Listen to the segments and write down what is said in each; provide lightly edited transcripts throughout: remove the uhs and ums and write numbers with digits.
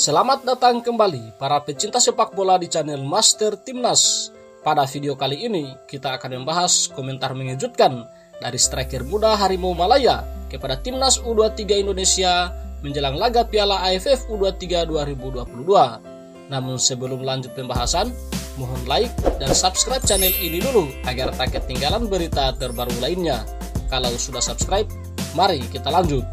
Selamat datang kembali para pecinta sepak bola di channel Master Timnas. Pada video kali ini kita akan membahas komentar mengejutkan dari striker muda Harimau Malaya kepada Timnas U23 Indonesia menjelang laga Piala AFF U23 2022. Namun sebelum lanjut pembahasan, mohon like dan subscribe channel ini dulu agar tak ketinggalan berita terbaru lainnya. Kalau sudah subscribe, mari kita lanjut.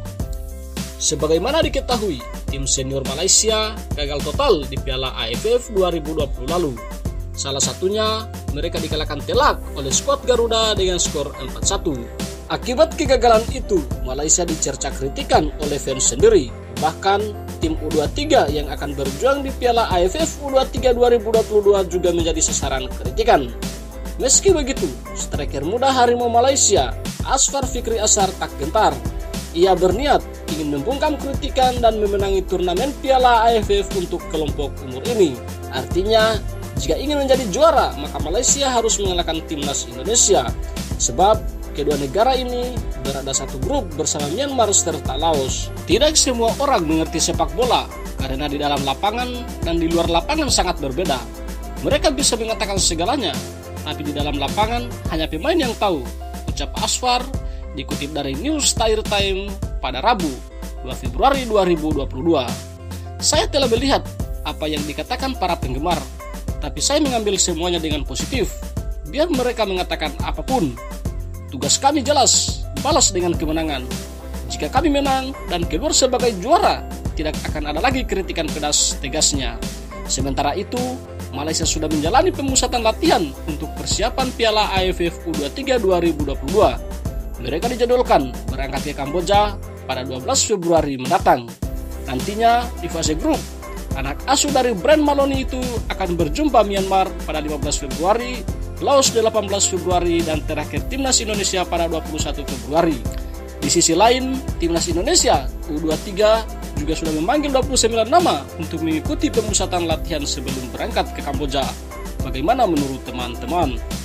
Sebagaimana diketahui, tim senior Malaysia gagal total di Piala AFF 2020 lalu. Salah satunya, mereka dikalahkan telak oleh skuad Garuda dengan skor 4-1. Akibat kegagalan itu, Malaysia dicerca kritikan oleh fans sendiri. Bahkan, tim U23 yang akan berjuang di Piala AFF U23 2022 juga menjadi sasaran kritikan. Meski begitu, striker muda Harimau Malaysia, Asfar Fikri Ashar tak gentar. Ia berniat ingin membungkam kritikan dan memenangi turnamen Piala AFF untuk kelompok umur ini. Artinya, jika ingin menjadi juara, maka Malaysia harus mengalahkan timnas Indonesia. Sebab kedua negara ini berada satu grup bersama Myanmar serta Laos. Tidak semua orang mengerti sepak bola, karena di dalam lapangan dan di luar lapangan sangat berbeda. Mereka bisa mengatakan segalanya, tapi di dalam lapangan hanya pemain yang tahu, ucap Asfar, dikutip dari News Tiger Time pada Rabu 2 Februari 2022. Saya telah melihat apa yang dikatakan para penggemar, tapi saya mengambil semuanya dengan positif. Biar mereka mengatakan apapun, tugas kami jelas, balas dengan kemenangan. Jika kami menang dan keluar sebagai juara, tidak akan ada lagi kritikan pedas, tegasnya. Sementara itu, Malaysia sudah menjalani pemusatan latihan untuk persiapan Piala AFF U23 2022. Mereka dijadwalkan berangkat ke Kamboja pada 12 Februari mendatang. Nantinya di fase grup, anak asuh dari Brand Maloney itu akan berjumpa Myanmar pada 15 Februari, Laos 18 Februari, dan terakhir Timnas Indonesia pada 21 Februari. Di sisi lain, Timnas Indonesia U23 juga sudah memanggil 29 nama untuk mengikuti pemusatan latihan sebelum berangkat ke Kamboja. Bagaimana menurut teman-teman?